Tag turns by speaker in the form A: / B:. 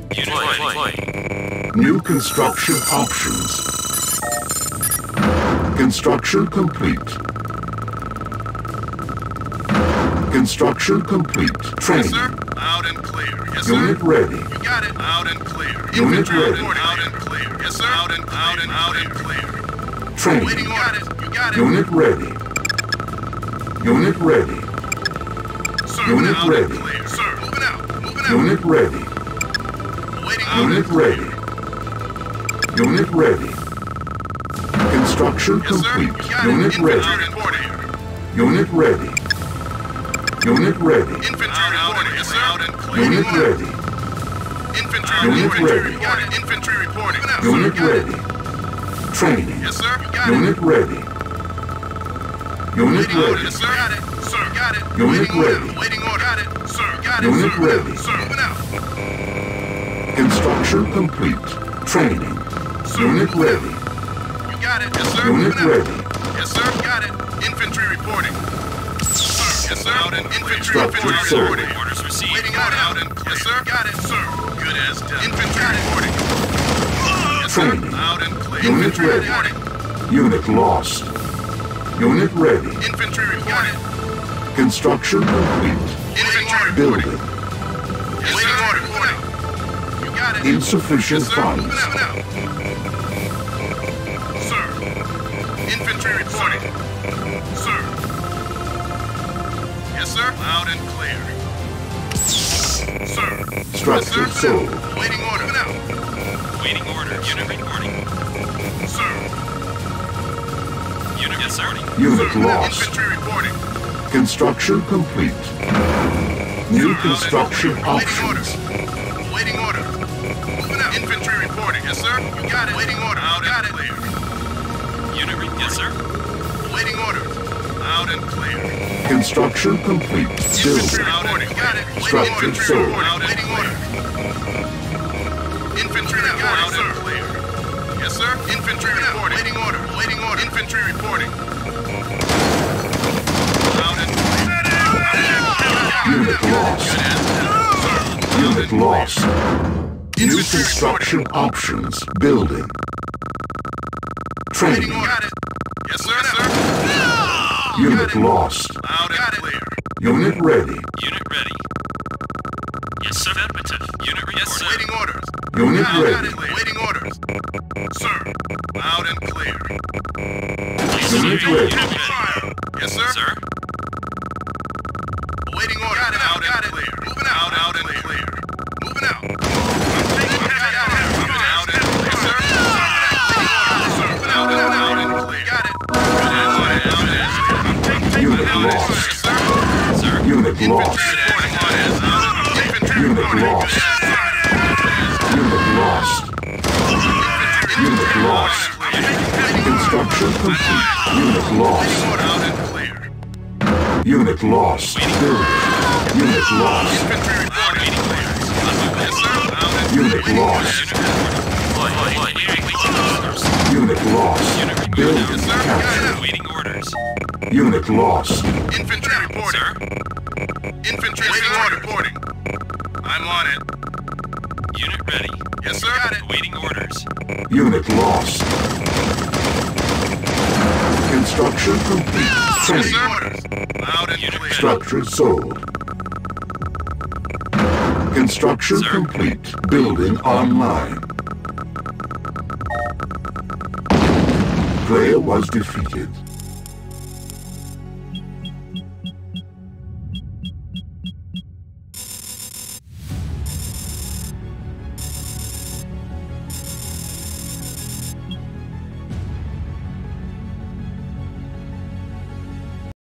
A: New construction options. Construction complete. Construction complete. Training.
B: Yes, sir. Loud and clear. Yes, sir.
A: Unit ready.
B: You got it. Loud and clear.
A: Unit ready.
B: Loud and clear. Yes, sir. Loud and clear.
A: Training.
B: Waiting order. You got it.
A: Unit ready. Unit ready.
B: Sir,
A: Unit
B: loud
A: ready.
B: and clear. Sir, moving out. Moving out.
A: Unit ready.
B: Waiting
A: Unit
B: order.
A: ready. Unit ready. Construction
B: Yes, sir.
A: complete.
B: You got
A: Unit
B: it.
A: ready.
B: Infantry reporting.
A: Unit ready. Unit ready.
B: Infantry reporting. Yes, sir. Loud and clear.
A: Unit ready.
B: Infantry
A: Unit
B: reporting.
A: ready.
B: You got it. Infantry reporting.
A: Unit
B: Sir, you got
A: ready. Training.
B: Yes, sir. You got
A: Unit
B: it.
A: ready. Unit
B: Waiting order.
A: ready.
B: Yes, sir. Got it. Sir, got it.
A: Unit
B: Waiting order.
A: ready.
B: Waiting order. Got it. Sir, got it.
A: Unit
B: sir.
A: ready.
B: Sir, moving out.
A: Construction complete. Training.
B: Sir,
A: Unit
B: moving
A: ready.
B: out. You got it. Yes, sir.
A: Unit
B: Moving out.
A: ready.
B: Yes, sir. Got it. Infantry reporting. Sir. Yes, sir. Out and infantry.
A: Structure
B: Infantry
A: sold.
B: reporting. Orders received. Waiting order. Out and clear. Yes, sir. Got it. Sir. Good as done. Infantry reporting. Yes, sir.
A: Training.
B: Out and clear.
A: Unit
B: Infantry
A: ready.
B: reporting.
A: Unit lost. Unit ready.
B: Infantry reporting.
A: Construction complete.
B: Infantry
A: Building.
B: reporting. Yes, waiting order. Moving out. You got it.
A: Insufficient
B: Yes, sir.
A: funds.
B: Moving out. Sir. Infantry reporting. Sir. Yes, sir. Loud and clear. Sir.
A: Structure
B: Yes, sir.
A: sold.
B: Waiting order. Moving out.
C: Waiting order. Unit reporting.
B: Sir.
C: Unit reporting.
A: Unit
B: Sir.
A: lost.
B: Infantry reporting.
A: Construction complete. New construction
B: Waiting order.
A: options.
B: Waiting order. Moving out. Infantry reporting. Yes, sir. You got it. Waiting order. Loud and clear.
C: Unit reporting. Yes, sir.
B: Waiting orders. Loud and clear.
A: Construction complete.
B: Infantry
A: Building.
B: reporting. Got it. Waiting
A: Structure
B: infantry
A: sold.
B: reporting. Waiting order. Infantry reporting. Loud and clear. Yes, sir. Infantry reporting. Waiting order. Waiting order. Infantry reporting. Loud and clear.
A: Unit lost. Unit lost. New construction options. Building.
B: Waiting
A: Training.
B: order. Got it. Yes, sir. Yes, sir.
A: Unit lost.
B: Loud and clear.
A: Unit ready.
C: Unit ready. Yes, sir. Affirmative. Unit reporting.
B: Yes, sir. Waiting orders.
A: Unit
B: Loud
A: ready.
B: and clear. Waiting orders. Sir. Loud and clear.
A: Unit ready.
B: Yes, sir.
C: Sir.
B: Waiting order. Got it. Out and clear. Moving out. Out and clear. Moving out. Moving out and clear. Yes, sir. Moving out and clear. Got it.
A: Unit lost.
B: Yes, sir.
C: Sir.
A: Unit lost.
B: Infantry
A: Unit
B: reporting.
A: lost. Unit lost. Unit lost. Construction complete. Unit lost.
B: Out and clear.
A: Unit lost. Building. Unit lost.
B: Infantry reporting. Yes, sir. Out and
A: Unit lost. Unit lost. Building captured.
C: Waiting orders.
A: Unit lost.
B: infantry reporting.
C: Sir.
B: Infantry waiting order reporting. I'm on it.
C: Unit ready.
B: Yes, sir. Got it.
C: Waiting orders.
A: Unit lost. Construction complete.
B: Yes,
A: Training.
B: sir. Orders. Loud and clear.
A: Structure sold. Construction
C: Sir.
A: complete. Building online. Player was defeated.